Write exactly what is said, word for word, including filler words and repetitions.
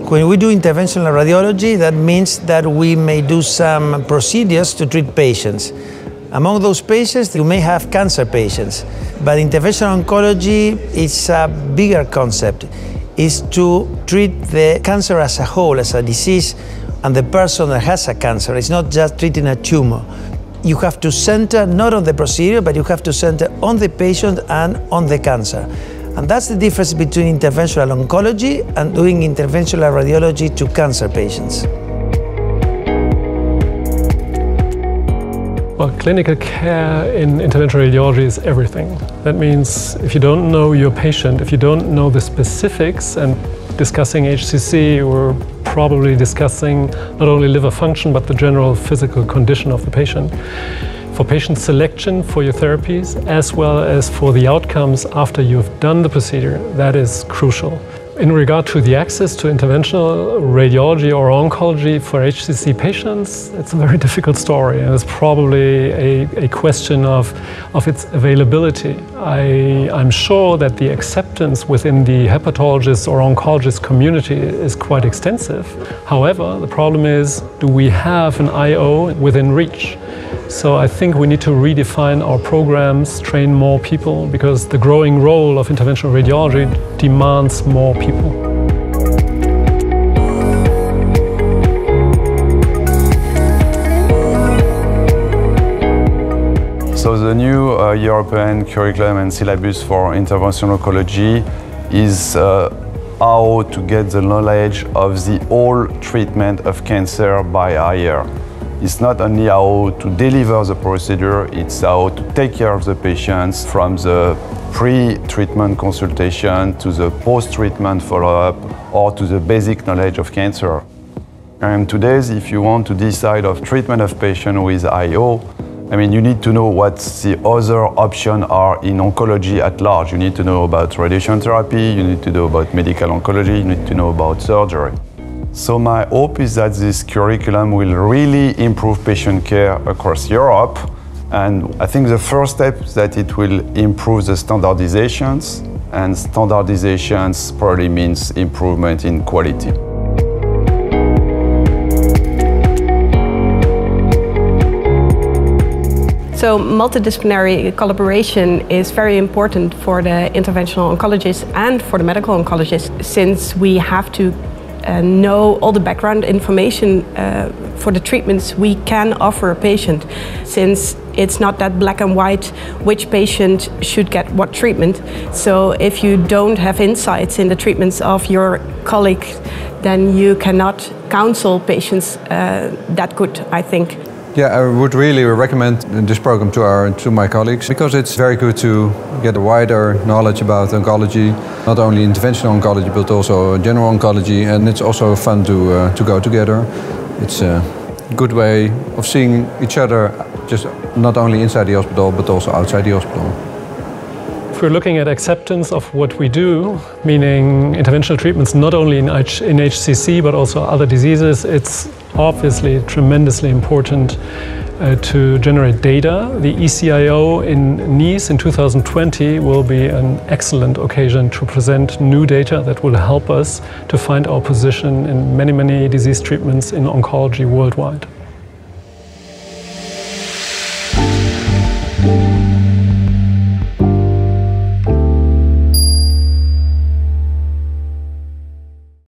When we do interventional radiology, that means that we may do some procedures to treat patients. Among those patients, you may have cancer patients, but interventional oncology is a bigger concept. It's to treat the cancer as a whole, as a disease, and the person that has a cancer. It's not just treating a tumor. You have to center not on the procedure, but you have to center on the patient and on the cancer. And that's the difference between interventional oncology and doing interventional radiology to cancer patients. Well, clinical care in interventional radiology is everything. That means if you don't know your patient, if you don't know the specifics, and discussing H C C, we're probably discussing not only liver function, but the general physical condition of the patient. For patient selection for your therapies, as well as for the outcomes after you've done the procedure, that is crucial. In regard to the access to interventional radiology or oncology for H C C patients, it's a very difficult story, and it's probably a, a question of, of its availability. I, I'm sure that the acceptance within the hepatologist or oncologist community is quite extensive. However, the problem is, do we have an I O within reach? So I think we need to redefine our programs, train more people, because the growing role of interventional radiology demands more people. So the new uh, European Curriculum and Syllabus for Interventional Oncology is uh, how to get the knowledge of the whole treatment of cancer by ear. It's not only how to deliver the procedure, it's how to take care of the patients from the pre-treatment consultation to the post-treatment follow-up or to the basic knowledge of cancer. And today, if you want to decide of treatment of patient with I O, I mean, you need to know what the other options are in oncology at large. You need to know about radiation therapy, you need to know about medical oncology, you need to know about surgery. So my hope is that this curriculum will really improve patient care across Europe. And I think the first step is that it will improve the standardizations, and standardizations probably means improvement in quality. So multidisciplinary collaboration is very important for the interventional oncologists and for the medical oncologists, since we have to Uh, know all the background information uh, for the treatments we can offer a patient, since it's not that black and white which patient should get what treatment. So if you don't have insights in the treatments of your colleague, then you cannot counsel patients uh, that good, I think. Yeah, I would really recommend this program to our to my colleagues, because it's very good to get a wider knowledge about oncology, not only interventional oncology but also general oncology, and it's also fun to uh, to go together. It's a good way of seeing each other, just not only inside the hospital but also outside the hospital. If we're looking at acceptance of what we do, meaning interventional treatments not only in H in H C C but also other diseases, it's obviously tremendously important uh, to generate data. The E C I O in Nice in two thousand twenty will be an excellent occasion to present new data that will help us to find our position in many, many disease treatments in oncology worldwide.